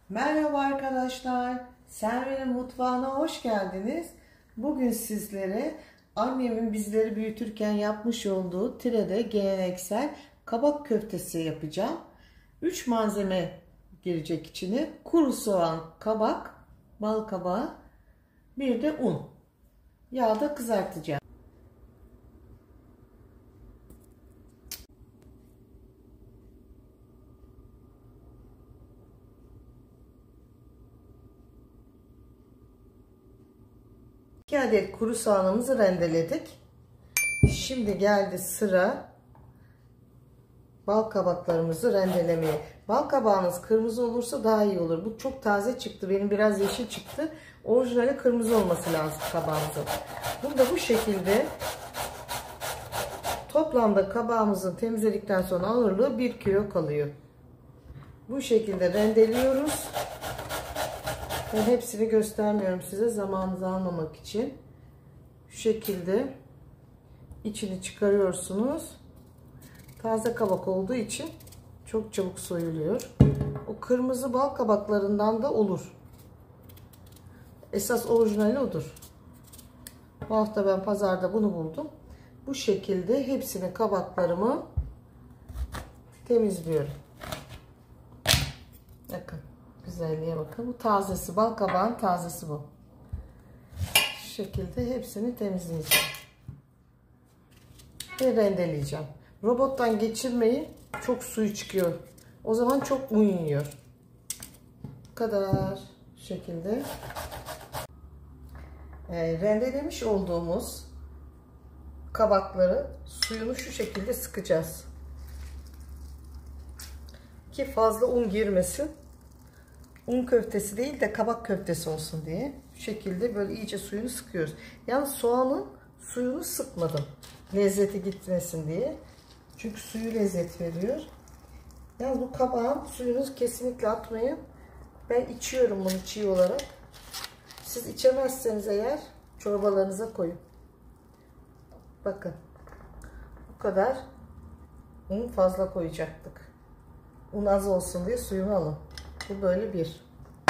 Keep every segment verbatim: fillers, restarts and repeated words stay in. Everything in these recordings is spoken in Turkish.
Merhaba arkadaşlar, Selvi'nin mutfağına hoş geldiniz. Bugün sizlere annemin bizleri büyütürken yapmış olduğu Tire'de geleneksel kabak köftesi yapacağım. üç malzeme girecek içine: kuru soğan, kabak, bal kabağı, bir de un. Yağda kızartacağım. iki adet kuru soğanımızı rendeledik. Şimdi geldi sıra bal kabaklarımızı rendelemeye. Bal kabağınız kırmızı olursa daha iyi olur. Bu çok taze çıktı. Benim biraz yeşil çıktı. Orijinali kırmızı olması lazım kabağımızın. Bunu da bu şekilde toplamda kabağımızın temizledikten sonra ağırlığı bir kilo kalıyor. Bu şekilde rendeliyoruz. Ben hepsini göstermiyorum size zamanınızı almamak için. Şu şekilde içini çıkarıyorsunuz. Taze kabak olduğu için çok çabuk soyuluyor. O kırmızı bal kabaklarından da olur. Esas orijinali odur. Bu hafta ben pazarda bunu buldum. Bu şekilde hepsini, kabaklarımı temizliyorum. Bakın. Güzelliğe bakın. Bu tazesi. Bal kabağın tazesi bu. Şu şekilde hepsini temizleyeceğim. Ve rendeleyeceğim. Robottan geçirmeyin. Çok suyu çıkıyor. O zaman çok un yiyor. Bu kadar. Şu şekilde. E, rendelemiş olduğumuz kabakları suyunu şu şekilde sıkacağız. Ki fazla un girmesin. Un köftesi değil de kabak köftesi olsun diye. Bu şekilde böyle iyice suyunu sıkıyoruz. Yalnız soğanın suyunu sıkmadım. Lezzeti gitmesin diye. Çünkü suyu lezzet veriyor. Yalnız bu kabağın suyunu kesinlikle atmayın. Ben içiyorum bunu çiğ olarak. Siz içemezseniz eğer çorbalarınıza koyun. Bakın. Bu kadar un fazla koyacaktık. Un az olsun diye suyunu alın. Bu böyle bir.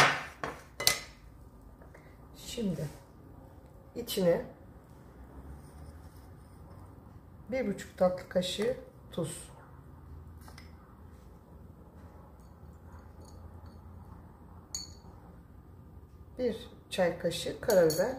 Şimdi içine bir buçuk tatlı kaşığı tuz, bir çay kaşığı karabiber.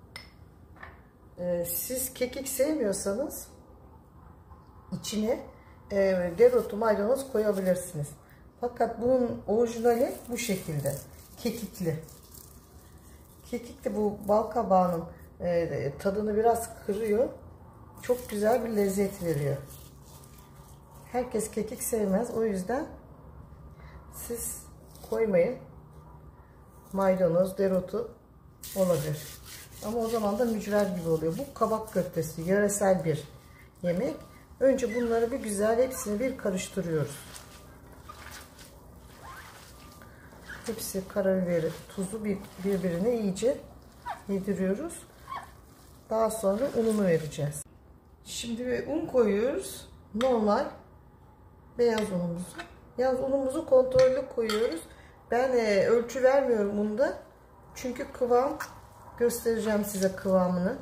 Ee, siz kekik sevmiyorsanız içine e, dereotu, maydanoz koyabilirsiniz. Fakat bunun orijinali bu şekilde. Kekikli. Kekik de bu bal kabağının e, tadını biraz kırıyor. Çok güzel bir lezzet veriyor. Herkes kekik sevmez. O yüzden siz koymayın. Maydanoz, dereotu olabilir. Ama o zaman da mücver gibi oluyor. Bu kabak köftesi. Yöresel bir yemek. Önce bunları bir güzel hepsini bir karıştırıyoruz. Hepsi, karabiberi, tuzu birbirine iyice yediriyoruz. Daha sonra ununu vereceğiz. Şimdi un koyuyoruz. Normal beyaz unumuzu. Yalnız unumuzu kontrollü koyuyoruz. Ben e, ölçü vermiyorum unda. Çünkü kıvam göstereceğim size kıvamını.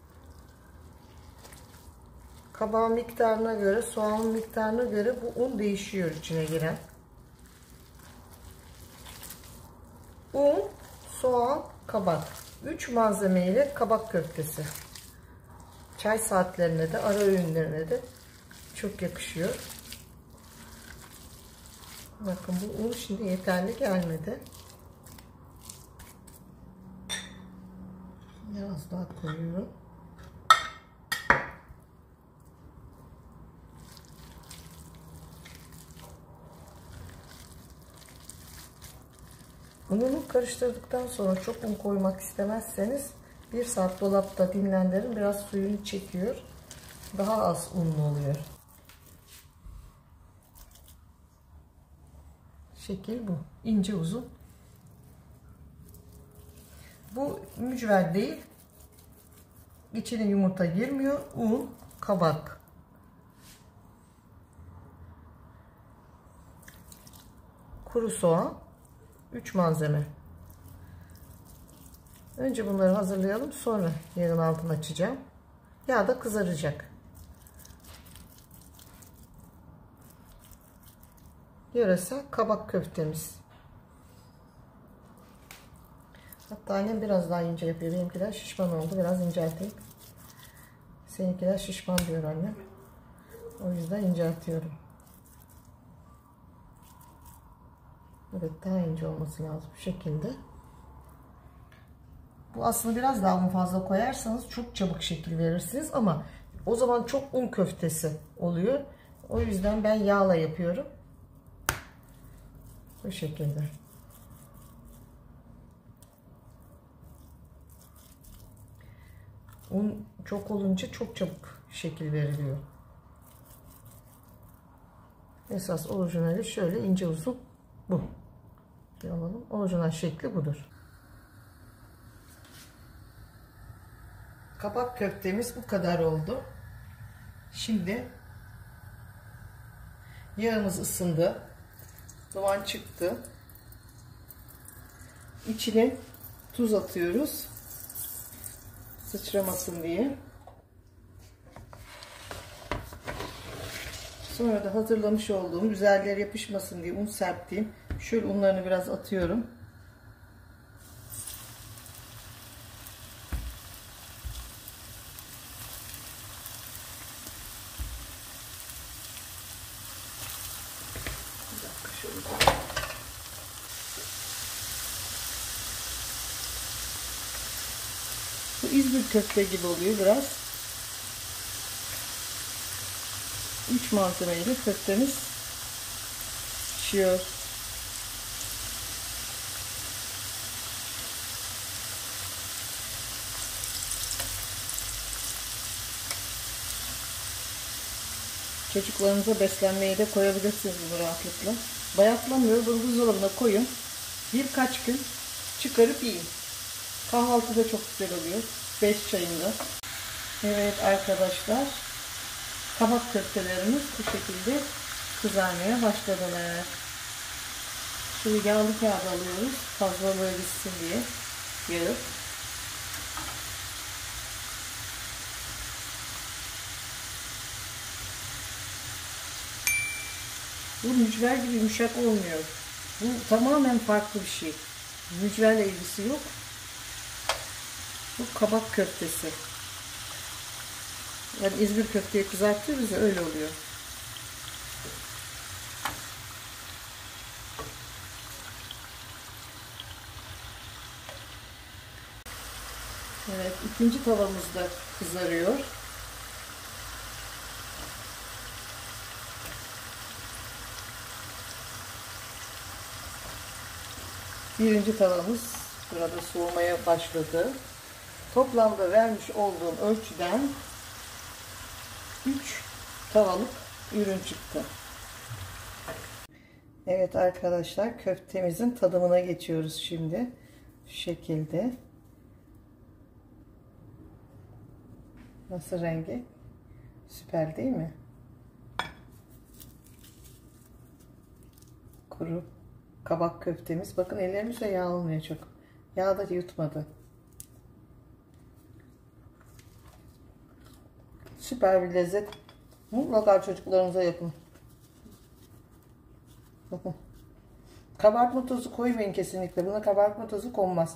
Kabağın miktarına göre, soğanın miktarına göre bu un değişiyor içine giren. Un, soğan, kabak. üç malzeme ile kabak köftesi. Çay saatlerine de, ara öğünlerine de çok yakışıyor. Bakın bu un şimdi yeterli gelmedi. Biraz daha koyuyorum. Ununu karıştırdıktan sonra çok un koymak istemezseniz bir saat dolapta dinlendirin. Biraz suyunu çekiyor. Daha az unlu oluyor. Şekil bu. İnce uzun. Bu mücver değil. İçine yumurta girmiyor. Un, kabak. Kuru soğan, üç malzeme. Önce bunları hazırlayalım, sonra yağın altını açacağım. Yağ da kızaracak. Yöresel kabak köftemiz. Hatta annem biraz daha ince yapıyor. Benimkiler şişman oldu. Biraz incelteyim. Seninkiler şişman diyor annem. O yüzden inceltiyorum. Evet, daha ince olması lazım. Bu şekilde. Bu aslında biraz daha un fazla koyarsanız çok çabuk şekil verirsiniz ama o zaman çok un köftesi oluyor. O yüzden ben yağla yapıyorum. Bu şekilde. Un çok olunca çok çabuk şekil veriliyor. Esas orijinali şöyle ince uzun bu. Şöyle alalım. Orijinal şekli budur. Kabak köftemiz bu kadar oldu. Şimdi yağımız ısındı. Duman çıktı. İçine tuz atıyoruz. Sıçramasın diye. Sonra da hazırlamış olduğum, üzerleri yapışmasın diye un serptiğim şöyle unlarını biraz atıyorum. Bir dakika şöyle. Bu İzmir köfte gibi oluyor biraz. üç malzemeyle köftemiz pişiyor. Çocuklarınıza beslenmeyi de koyabilirsiniz bu rahatlıkla. Bayatlamıyor. Bunu buzdolabına koyun. Birkaç gün çıkarıp yiyin. Kahvaltıda çok güzel oluyor. beş çayında. Evet arkadaşlar. Kabak köftelerimiz bu şekilde kızarmaya başladılar. Şimdi yağlı kağıt alıyoruz. Fazlalığı gitsin diye. Yağı. Bu mücver gibi yumuşak olmuyor. Bu tamamen farklı bir şey. Mücverle ilgisi yok. Bu kabak köftesi. Yani İzmir köfteyi kızartıyoruz ya, öyle oluyor. Evet, ikinci tavamız da kızarıyor. Birinci tavamız burada soğumaya başladı. Toplamda vermiş olduğum ölçüden üç tavalık ürün çıktı. Evet arkadaşlar, köftemizin tadımına geçiyoruz şimdi. Şu şekilde. Nasıl rengi? Süper değil mi? Kuru kabak köftemiz. Bakın ellerimize yağ olmuyor çok. Yağ da yutmadı. Süper bir lezzet. Mutlaka çocuklarınıza yapın. Bakın. Kabartma tozu koymayın kesinlikle. Buna kabartma tozu konmaz.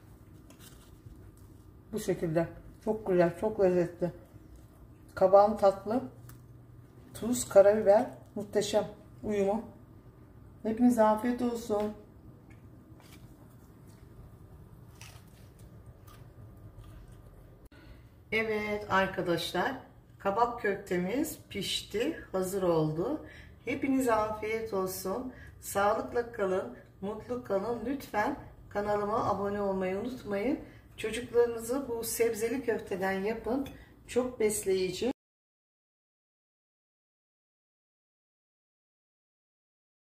Bu şekilde. Çok güzel, çok lezzetli. Kabağın tatlı. Tuz, karabiber. Muhteşem uyumu. Hepinize afiyet olsun. Evet arkadaşlar, kabak köftemiz pişti, hazır oldu. Hepinize afiyet olsun. Sağlıkla kalın, mutlu kalın. Lütfen kanalıma abone olmayı unutmayın. Çocuklarınızı bu sebzeli köfteden yapın. Çok besleyici.